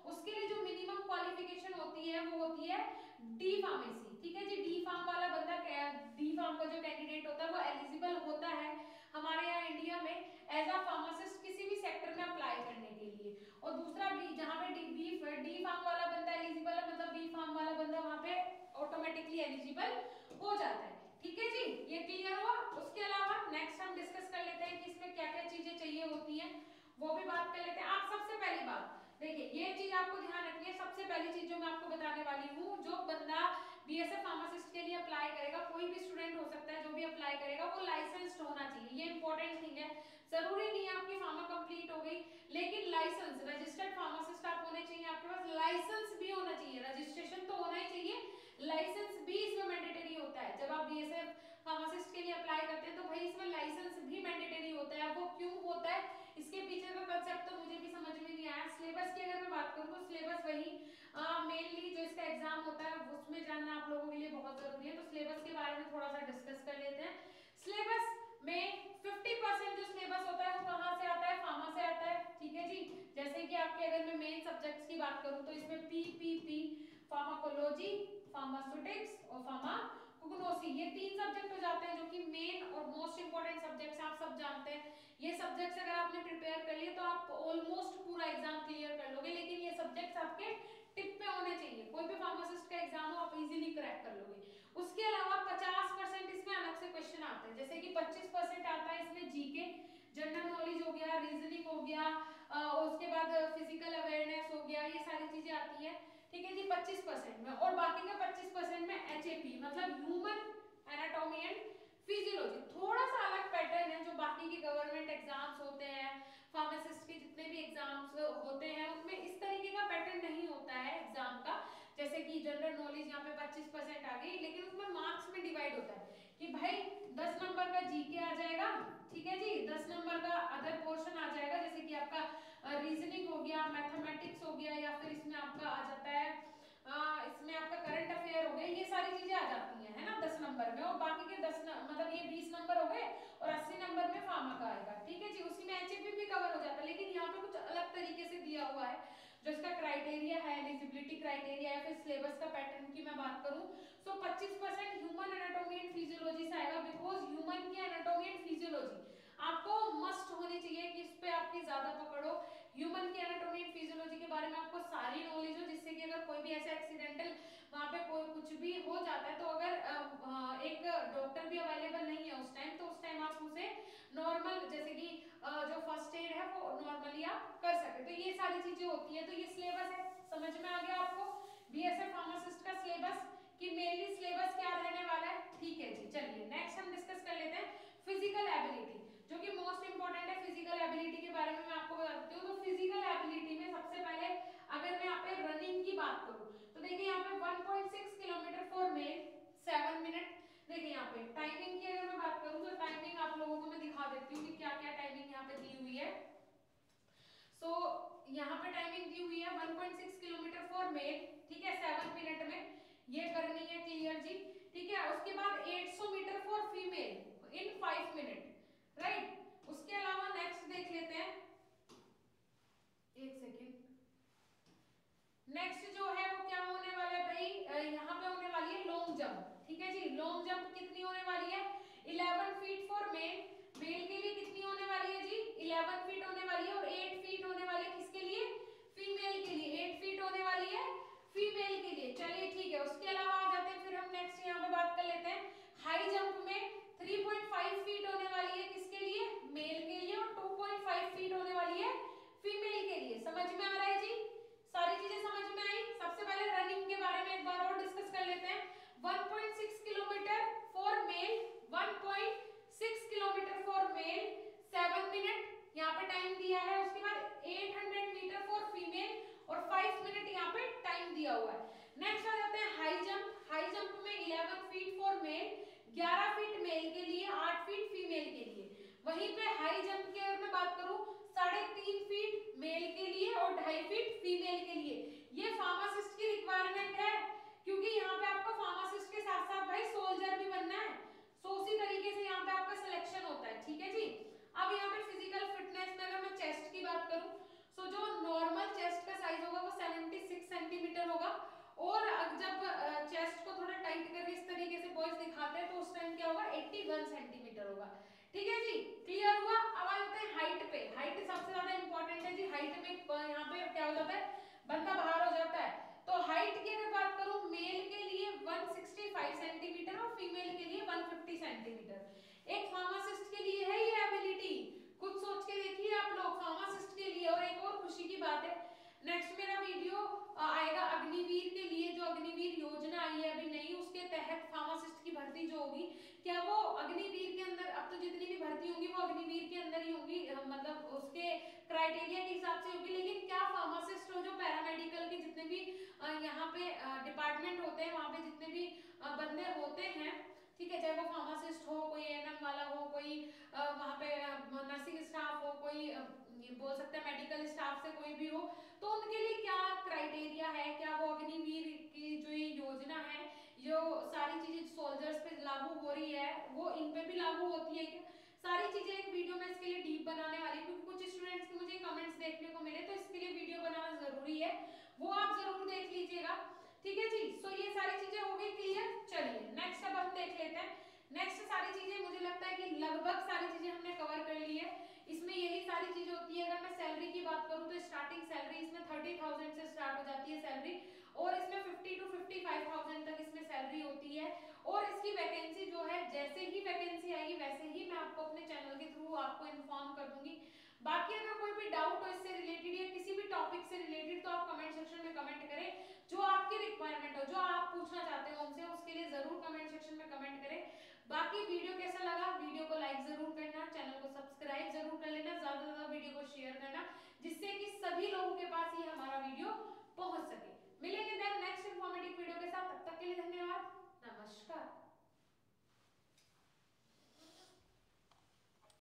उसके लिए जो मिनिमम क्वालिफिकेशन होती है वो होती है डी फार्मेसी, ठीक है जी। डी फार्म वाला बंदा, डी फार्म का जो कैंडिडेट होता है वो एलिजिबल होता है हमारे यहाँ इंडिया में एज अ फार्मासिस्ट किसी भी सेक्टर में अप्लाई करने के लिए। और दूसरा बी, जहाँ पे डी फार्म वाला बंदा एलिजिबल है, मतलब बी फार्म वाला बंदा वहाँ पे ऑटोमेटिकली एलिजिबल हो जाता है, ठीक है जी। ये क्लियर हुआ। उसके अलावा नेक्स्ट हम डिस्कस कर लेते हैं कि इसमें क्या क्या चीजें चाहिए होती हैं, वो भी बात कर लेते हैं। आप सबसे पहली बात देखिए, ये चीज आपको ध्यान रखनी है। सबसे पहली चीज जो मैं आपको बताने वाली हूँ, जो बंदा बीएसएफ फार्मासिस्ट के लिए अप्लाई करेगा, कोई भी स्टूडेंट हो सकता है जो भी अप्लाई करेगा, वो लाइसेंस्ड होना चाहिए। ये इंपॉर्टेंट थिंग है। जरूरी नहीं है आपकी फार्मा कंप्लीट हो गई, लेकिन लाइसेंस, रजिस्टर्ड फार्मासिस्ट आप होने चाहिए, आपके पास लाइसेंस भी होना चाहिए। रजिस्ट्रेशन तो होना ही चाहिए, लाइसेंस भी इसमें मैंडेटरी होता है। जब आप बीएसएफ फार्मासिस्ट के लिए अप्लाई करते हैं तो भाई इसमें लाइसेंस भी मैंडेटरी होता है। वो क्यों होता है, इसके पीछे का कंसेप्ट तो मुझे भी समझ में नहीं आया। सिलेबस की अगर मैं बात करूं तो सिलेबस वही मेनली जो इसका एग्जाम होता है उसमें जानना आप लोगों के लिए बहुत जरूरी है। तो सिलेबस के बारे में थोड़ा सा डिस्कस कर लेते हैं। सिलेबस में 50% जो सिलेबस होता है वो कहाँ से आता है, फार्मा से आता है, ठीक है जी। जैसे कि आपके अगर मैं मेन सब्जेक्ट्स की बात करूं तो इसमें पीपीपी, फार्माकोलॉजी, फार्मास्यूटिक्स और फार्माकोग्नोसी, ये 3 सब्जेक्ट हो जाते हैं जो कि मेन और मोस्ट इंपोर्टेंट सब्जेक्ट्स आप सब जानते हैं। ये सब्जेक्ट्स अगर आपने प्रिपेयर कर लिए तो आप ऑलमोस्ट पूरा एग्जाम क्लियर कर लोगे, लेकिन ये सब्जेक्ट्स आपके टिप पे होने चाहिए। कोई भी फार्मासिस्ट का एग्जाम हो आप इजीली क्रैक कर लोगे। उसके अलावा 50% इसमें अलग से क्वेश्चन आते हैं, जैसे कि 25% आता है इसमें जीके, जनरल नॉलेज हो गया, रीजनिंग हो गया, उसके बाद फिजिकल अवेयरनेस हो गया, ये सारी चीजें आती है, ठीक है जी 25% में। और बाकी का 25% में एचएपी मतलब ह्यूमन एनाटॉमी एंड फिजियोलॉजी, थोड़ा सा अलग पैटर्न है। जो बाकी के गवर्नमेंट एग्जाम्स होते हैं, फार्मासिस्ट के जितने भी एग्जाम्स होते हैं, उनमें इस तरीके का पैटर्न नहीं होता है एग्जाम का। जैसे कि जनरल नॉलेज यहाँ पे 25% आ गई, लेकिन उसमें मार्क्स में डिवाइड होता है कि भाई 10 नंबर का जीके आ जाएगा, ठीक है जी, 10 नंबर का अदर पोर्शन आ जाएगा, जैसे कि आपका रीजनिंग हो गया, मैथमेटिक्स हो गया, या फिर इसमें आपका आ जाता है इसमें आपका करंट अफेयर हो गए, ये सारी चीजें आ जाती हैं, है ना, 10 नंबर में। और बाकी के 10 मतलब ये 20 नंबर हो गए और 80 नंबर में फार्मा का आएगा, ठीक है जी। उसी में एचएपी भी कवर हो जाता है, लेकिन यहाँ पे कुछ अलग तरीके से दिया हुआ है जो इसका क्राइटेरिया है, एलिजिबिलिटी क्राइटेरिया है। फिर सिलेबस का पैटर्न की मैं बात करूं so 25% human anatomy and physiology से आएगा, बिकॉज ह्यूमन की एनाटॉमी एंड फिजियोलॉजी आपको मस्ट होनी चाहिए कि इस पे आपकी ज्यादा पकड़ो। ह्यूमन की एनाटॉमी एंड फिजियोलॉजी के बारे में आपको सारी नॉलेज हो, जिससे कि अगर कोई भी ऐसा एक्सीडेंटल वहां पे कोई कुछ भी हो जाता है तो अगर एक डॉक्टर भी अवेलेबल नहीं है उस टाइम, तो उस टाइम आप उसे नॉर्मल जैसे कि जो फर्स्ट एड है वो नॉर्मली आप कर सकते। तो ये सारी चीजें होती है। तो ये सिलेबस है, समझ में आ गया आपको बीएसएफ फार्मासिस्ट का सिलेबस कि मेनली सिलेबस क्या रहने वाला है, ठीक है जी। चलिए नेक्स्ट हम डिस्कस कर लेते हैं फिजिकल एबिलिटी, जो कि मोस्ट इंपोर्टेंट है। फिजिकल एबिलिटी के बारे में मैं आपको बता देती हूँ। तो फिजिकल एबिलिटी में सबसे पहले अगर मैं यहाँ पे रनिंग की बात करूँ तो देखिए यहाँ पे 1.6 किलोमीटर फॉर मेल 7 मिनट। देखिए यहाँ पे टाइमिंग की अगर मैं बात करूँ तो टाइमिंग आप लोगों को मैं दिखा देती हूँ कि क्या क्या टाइमिंग यहाँ पे दी हुई है। सो यहाँ पे टाइमिंग दी हुई है 1.6 किलोमीटर फॉर मेल, ठीक है, 7 मिनट में ये करनी है, क्लियर जी, ठीक है। उसके बाद 800 metre for female in 5 minute, right. उसके अलावा नेक्स्ट देख लेते हैं, एक सेकेंड। नेक्स्ट जो है वो क्या होने वाला है भाई, यहाँ पे होने वाली है लॉन्ग जंप, ठीक है जी। लॉन्ग जंप कितनी होने वाली है, 11 फीट फॉर मेल, मेल के लिए कितनी होने वाली है जी 11 फीट होने वाली है। और 8 फीट होने वाली है किसके लिए, फीमेल के लिए, 8 फीट होने वाली है फीमेल के लिए। चलिए ठीक है। उसके अलावा आ जाते हैं फिर हम नेक्स्ट यहाँ पे बात कर लेते हैं हाई जंप में 3.5 फीट होने वाली है किसके लिए, मेल के लिए, और 2.5 फीट होने वाली है फीमेल के लिए। समझ में आ रहा है जी, सारी चीजें समझ में आई। सबसे पहले रनिंग के बारे में एक बार और डिस्कस कर लेते हैं। 1.6 kilometre for male, 1.6 kilometre for male 7 minute यहाँ पे टाइम दिया है। उसके बाद 800 मीटर फॉर फीमेल और 5 मिनट यहाँ पे टाइम दिया हुआ है। नेक्स्ट आ जाते हैं हाई जंप। हाई जंप में 11 feet for male, 11 feet male के लिए, 8 फीट फीमेल के लिए। वहीं पे हाई जंप की अगर मैं बात करूं 3.5 फीट मेल के लिए और 2.5 फीट फीमेल के लिए। ये फार्मासिस्ट की रिक्वायरमेंट है, क्योंकि यहाँ पे आपको फार्मासिस्ट के साथ साथ भाई सोल्जर भी बनना है। सो उसी तरीके से यहाँ पे आपका सिलेक्शन होता है, ठीक है जी। अब यहाँ पे फिजिकल फिटनेस में अगर मैं चेस्ट की बात करूं, सो जो नॉर्मल चेस्ट का साइज होगा वो आएगा अग्निवीर के लिए, जो अग्निवीर योजना आई है अभी नई, उसके तहत फार्मासिस्ट की भर्ती जो होगी, क्या वो अग्निवीर के अंदर, अब तो जितनी भी भर्ती होंगी वो अग्निवीर के अंदर ही होंगी, मतलब उसके क्राइटेरिया के हिसाब से होगी, लेकिन क्या फार्मासिस्ट हो, जो पैरामेडिकल के जितने भी यहाँ पे डिपार्टमेंट होते हैं, वहाँ पे जितने भी बंदे होते हैं, ठीक है, चाहे वो फार्मासिस्ट हो, कोई एएनएम वाला हो, कोई वहाँ पे नर्सिंग स्टाफ हो, कोई ये बोल सकते हैं मेडिकल स्टाफ से कोई भी हो, तो उनके लिए क्या क्राइटेरिया है, क्या वो अग्निवीर की जो ये योजना है, जो सारी चीजें सोल्जर्स पे लागू हो रही है, वो इन पे भी लागू होती है क्या, सारी चीजें एक वीडियो में इसके लिए डीप बनाने वाली, क्योंकि कुछ स्टूडेंट्स के मुझे कमेंट्स देखने को मिले, तो इसके लिए वीडियो बनाना जरूरी है, वो आप जरूर देख लीजिएगा, ठीक है जी। सो ये सारी चीजें हो गई क्लियर। चलिए नेक्स्ट अब हम देख लेते हैं। नेक्स्ट सारी चीजें मुझे लगता है कि लगभग सारी चीजें हमने कवर कर ली है, इसमें यही सारी चीजें होती है। अगर मैं सैलरी की बात करूं तो स्टार्टिंग सैलरी इसमें 30,000 से स्टार्ट हो जाती है सैलरी, और इसमें 50 to 55,000 तक इसमें सैलरी होती है, और इसकी वैकेंसी जो है, जैसे ही वैकेंसी आएगी वैसे ही